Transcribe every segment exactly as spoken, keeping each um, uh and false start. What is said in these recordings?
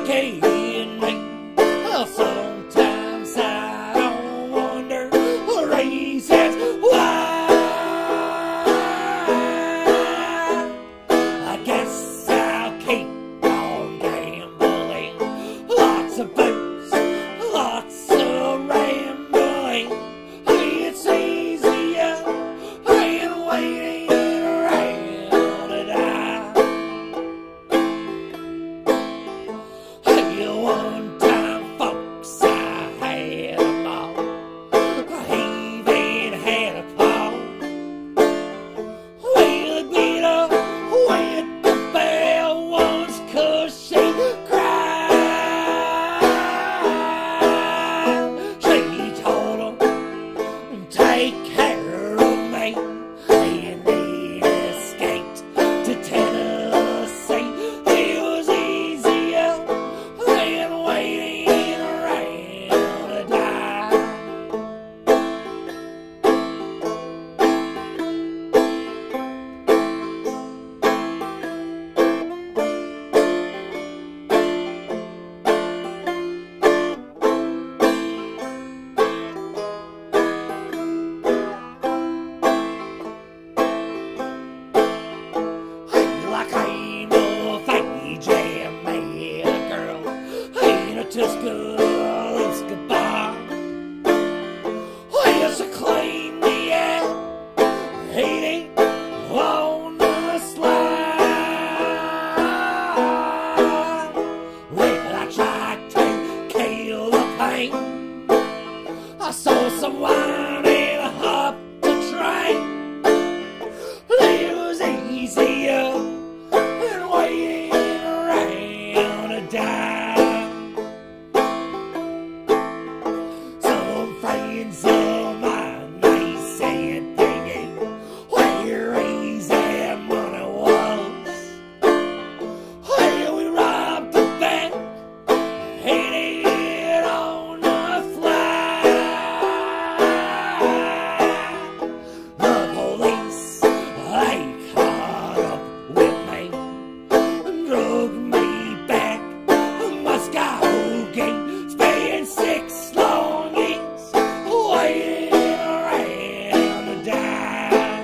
suffocating me. Sometimes I don't wonder reasons why. I guess I'll keep on gambling. Lots of booze, lots of rambling. It's easier than waiting around to die. Hey, one time, folks, I had them all. I even had a paw. Well, it beat up with the bell once 'cause she cried. She told him, take care of me. And he escaped to Tennessee. It was easier than waiting around to die. Like I'm of age and met a girl in a Tuscaloosa bar. Well, she cleaned me out, eating on the slide. Well, I tried to kill the pain. I saw some wine and I hopped the train. It was easier than waiting around to die. Some friends of mine, they said they knew where easy money was. Well, we robbed the bank, hit it on the fly. The police, they caught up with me, drug me back Muskogee, spent six long years waiting around to die.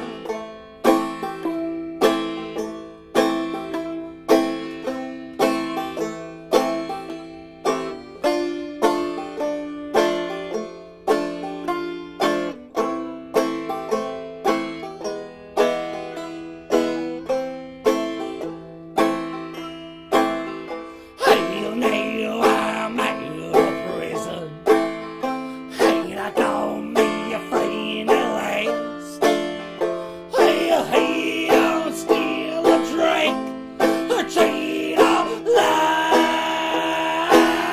Hey, now I'm out of prison, and I got me a friend at last. Well, he don't steal or drink or cheat or lie.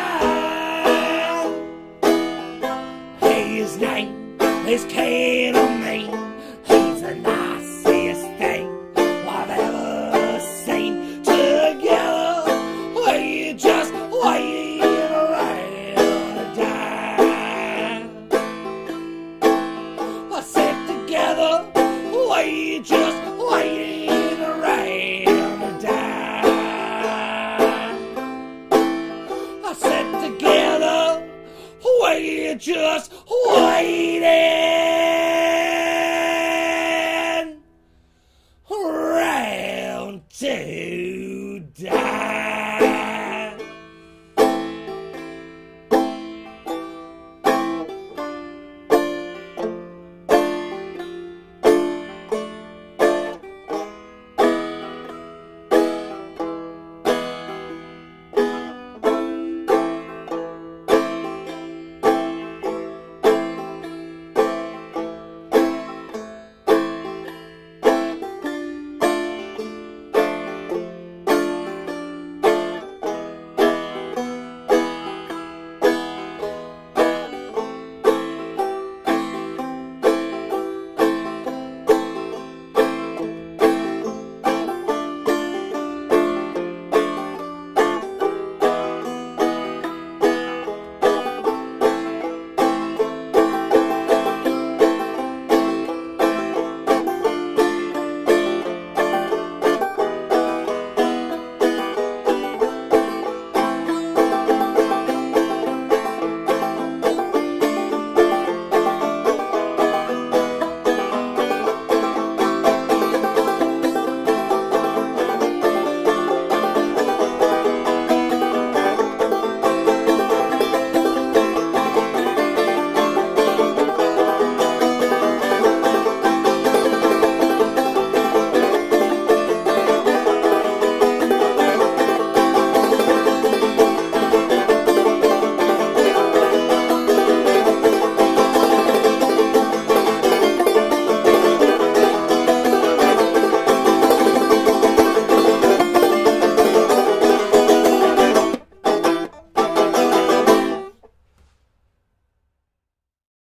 His name is Ketamine. He's the nicest thing I've ever seen. Together, we just waiting around to die. I said together, we just waiting around to die. I said together, we just waiting.